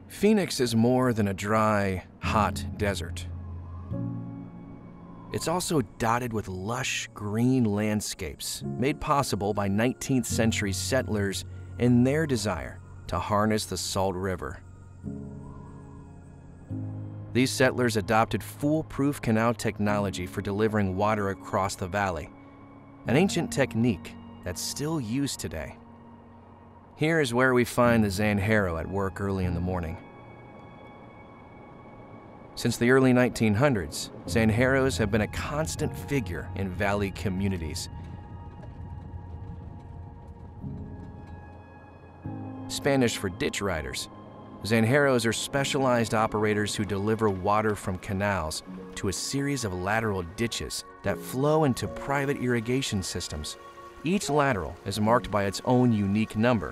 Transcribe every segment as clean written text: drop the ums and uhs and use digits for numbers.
Phoenix is more than a dry, hot desert. It's also dotted with lush, green landscapes made possible by 19th century settlers and their desire to harness the Salt River. These settlers adopted foolproof canal technology for delivering water across the valley, an ancient technique that's still used today. Here is where we find the zanjero at work early in the morning. Since the early 1900s, zanjeros have been a constant figure in valley communities. Spanish for ditch riders, zanjeros are specialized operators who deliver water from canals to a series of lateral ditches that flow into private irrigation systems. Each lateral is marked by its own unique number.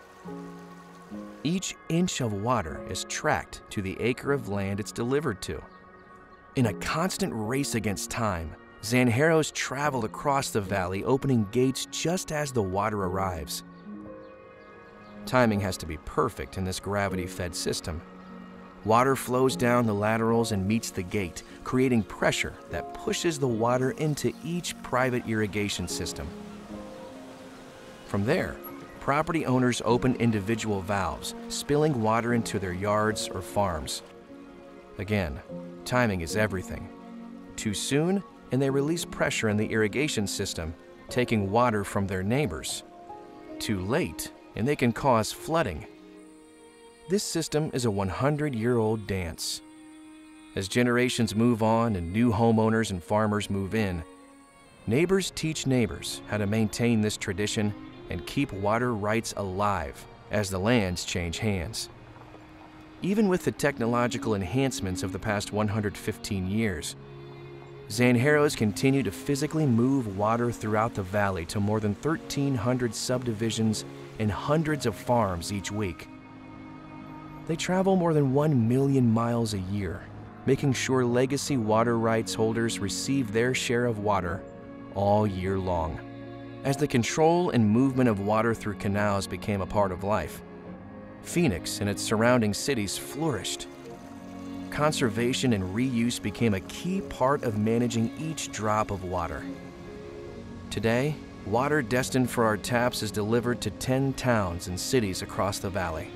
Each inch of water is tracked to the acre of land it's delivered to. In a constant race against time, zanjeros travel across the valley, opening gates just as the water arrives. Timing has to be perfect in this gravity-fed system. Water flows down the laterals and meets the gate, creating pressure that pushes the water into each private irrigation system. From there, property owners open individual valves, spilling water into their yards or farms. Again, timing is everything. Too soon, and they release pressure in the irrigation system, taking water from their neighbors. Too late, and they can cause flooding. This system is a 100-year-old dance. As generations move on and new homeowners and farmers move in, neighbors teach neighbors how to maintain this tradition and keep water rights alive as the lands change hands. Even with the technological enhancements of the past 115 years, zanjeros continue to physically move water throughout the valley to more than 1,300 subdivisions and hundreds of farms each week. They travel more than 1 million miles a year, making sure legacy water rights holders receive their share of water all year long. As the control and movement of water through canals became a part of life, Phoenix and its surrounding cities flourished. Conservation and reuse became a key part of managing each drop of water. Today, water destined for our taps is delivered to 10 towns and cities across the valley.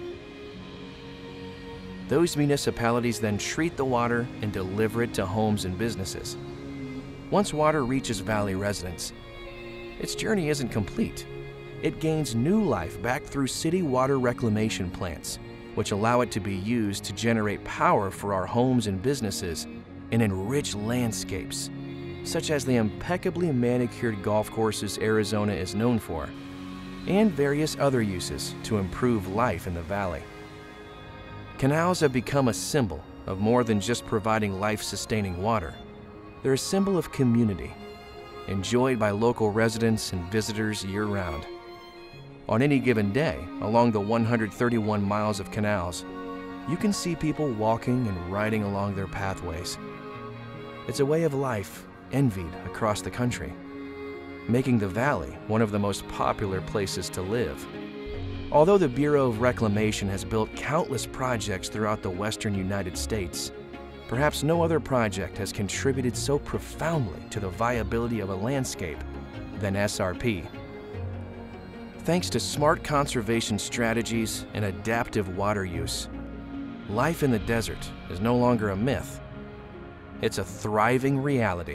Those municipalities then treat the water and deliver it to homes and businesses. Once water reaches valley residents, its journey isn't complete. It gains new life back through city water reclamation plants, which allow it to be used to generate power for our homes and businesses and enrich landscapes, such as the impeccably manicured golf courses Arizona is known for, and various other uses to improve life in the valley. Canals have become a symbol of more than just providing life-sustaining water. They're a symbol of community, enjoyed by local residents and visitors year-round. On any given day, along the 131 miles of canals, you can see people walking and riding along their pathways. It's a way of life envied across the country, making the valley one of the most popular places to live. Although the Bureau of Reclamation has built countless projects throughout the western United States, perhaps no other project has contributed so profoundly to the viability of a landscape than SRP. Thanks to smart conservation strategies and adaptive water use, life in the desert is no longer a myth. It's a thriving reality.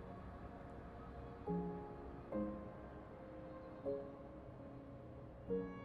you.